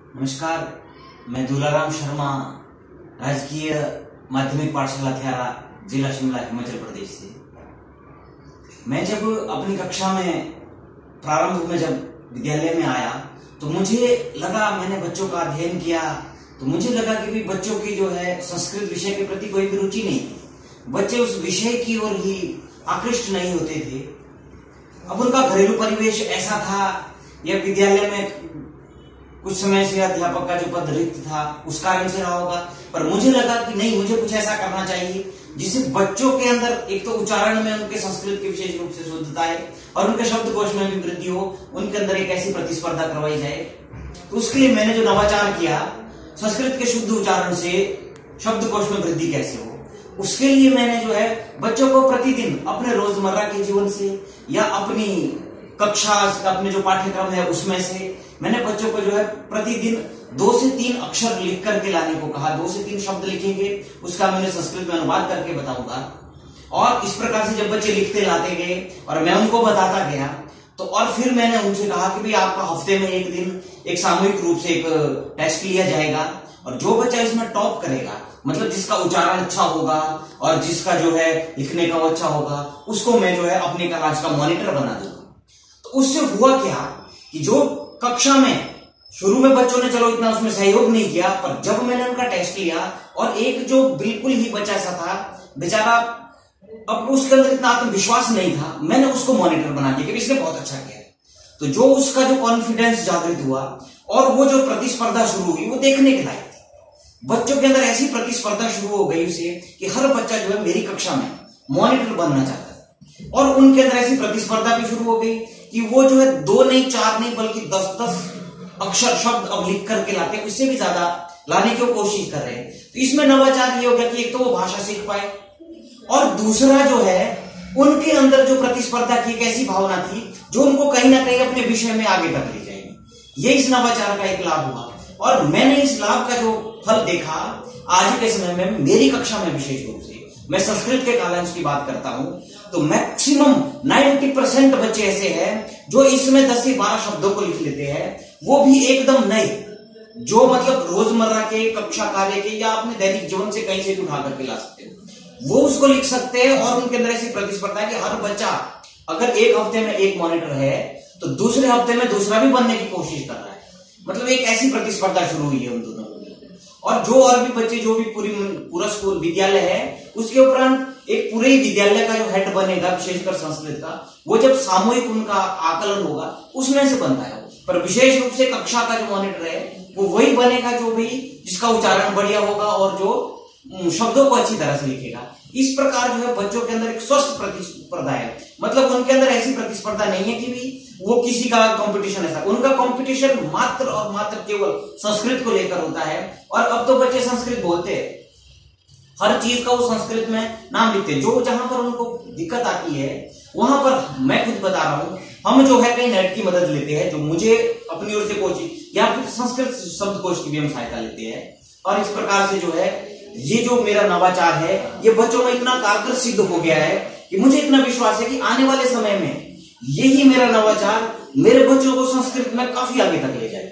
नमस्कार, मैं दुलाराम शर्मा, राजकीय माध्यमिक पाठशाला थ्यारा, जिला शिमला, हिमाचल प्रदेश से। मैं जब अपनी कक्षा में प्रारंभ में जब विद्यालय में आया तो मुझे लगा, मैंने बच्चों का अध्ययन किया तो मुझे लगा कि भी बच्चों की जो है संस्कृत विषय के प्रति कोई भी रुचि नहीं थी। बच्चे उस विषय की ओर ही आकृष्ट नहीं होते थे। अब उनका घरेलू परिवेश ऐसा था या विद्यालय में कुछ समय से अध्यापक का जो पद रिक्त था उस कारण से रहा होगा, पर मुझे लगा कि नहीं, मुझे कुछ ऐसा करना चाहिए जिससे बच्चों के अंदर एक तो उच्चारण में उनके संस्कृत की विशेष रूप से शुद्धता है और उनके शब्दकोश में भी वृद्धि हो, उनके अंदर एक ऐसी प्रतिस्पर्धा करवाई जाए। तो उसके लिए मैंने जो नवाचार किया, संस्कृत के शुद्ध उच्चारण से शब्दकोश में वृद्धि कैसे हो, उसके लिए मैंने जो है बच्चों को प्रतिदिन अपने रोजमर्रा के जीवन से या अपनी कक्षा, अपने जो पाठ्यक्रम है उसमें से मैंने बच्चों को जो है प्रतिदिन 2 से 3 अक्षर लिख करके लाने को कहा। 2 से 3 शब्द लिखेंगे, उसका मैंने संस्कृत में अनुवाद करके बताऊंगा। और इस प्रकार से जब बच्चे लिखते लाते गए और मैं उनको बताता गया तो और फिर मैंने उनसे कहा कि भाई आपका हफ्ते में एक दिन एक सामूहिक रूप से एक टेस्ट लिया जाएगा और जो बच्चा इसमें टॉप करेगा, मतलब जिसका उच्चारण अच्छा होगा और जिसका जो है लिखने का अच्छा होगा, उसको मैं जो है अपने क्लास का मॉनिटर बना दूंगा। तो उससे हुआ क्या कि जो कक्षा में शुरू में बच्चों ने चलो इतना उसमें सहयोग नहीं किया, पर जब मैंने उनका टेस्ट लिया और एक जो बिल्कुल ही बच्चा ऐसा था बेचारा, अब उसके अंदर इतना आत्मविश्वास नहीं था, मैंने उसको मॉनिटर बना दिया कि इसने बहुत अच्छा किया। तो जो उसका जो कॉन्फिडेंस जागृत हुआ और वो जो प्रतिस्पर्धा शुरू हुई वो देखने के लायक थी। बच्चों के अंदर ऐसी प्रतिस्पर्धा शुरू हो गई उसे कि हर बच्चा जो है मेरी कक्षा में मॉनिटर बनना चाहता था और उनके अंदर ऐसी प्रतिस्पर्धा भी शुरू हो गई कि वो जो है 2 नहीं 4 नहीं बल्कि 10-10 अक्षर शब्द अब लिख करके लाते हैं, उससे भी ज्यादा लाने की कोशिश कर रहे हैं। तो इसमें नवाचार ये हो गया कि एक तो वो भाषा सीख पाए और दूसरा जो है उनके अंदर जो प्रतिस्पर्धा की एक ऐसी भावना थी जो उनको कहीं ना कहीं अपने विषय में आगे तक ले जाएगी। ये इस नवाचार का एक लाभ हुआ और मैंने इस लाभ का जो फल देखा आज के समय में मेरी कक्षा में, विशेष रूप से मैं संस्कृत के कालांश की बात करता हूं तो मैक्सिमम 90% बच्चे ऐसे हैं जो इसमें 10 से 12 शब्दों को लिख लेते हैं, वो भी एकदम नए, जो मतलब रोजमर्रा के कक्षा कार्य के या अपने दैनिक जीवन से कहीं से भी उठा करके ला सकते हैं, वो उसको लिख सकते हैं। और उनके अंदर ऐसी प्रतिस्पर्धा है कि हर बच्चा अगर एक हफ्ते में एक मॉनिटर है तो दूसरे हफ्ते में दूसरा भी बनने की कोशिश कर रहा है। मतलब एक ऐसी प्रतिस्पर्धा शुरू हुई है उन दोनों में। और जो और भी बच्चे, जो भी पूरा स्कूल विद्यालय है, उसके उपरांत एक पूरे विद्यालय का जो हेड बनेगा विशेषकर संस्कृत का, वो जब सामूहिक उनका आकलन होगा उसमें से बनता है। पर विशेष रूप से कक्षा का जो मॉनिटर है वो वही बनेगा जो भी जिसका उच्चारण बढ़िया होगा और जो शब्दों को अच्छी तरह से लिखेगा। इस प्रकार जो है बच्चों के अंदर एक स्वस्थ प्रतिस्पर्धा है, मतलब उनके अंदर ऐसी प्रतिस्पर्धा नहीं है कि भी वो किसी का कंपटीशन ऐसा, उनका कंपटीशन मात्र और मात्र केवल संस्कृत को लेकर होता है। और अब तो बच्चे संस्कृत बोलते हैं, हर चीज का वो संस्कृत में नाम लिखते हैं। जो जहां पर उनको दिक्कत आती है वहां पर मैं खुद बता रहा हूं, हम जो है कहीं नेट की मदद लेते हैं, जो मुझे अपनी ओर से कोचिंग या फिर संस्कृत शब्दकोश की भी हम सहायता लेते हैं। और इस प्रकार से जो है ये जो मेरा नवाचार है ये बच्चों में इतना कारगर सिद्ध हो गया है कि मुझे इतना विश्वास है कि आने वाले समय में यही मेरा नवाचार मेरे बच्चों को संस्कृत में काफी आगे तक ले जाएगा।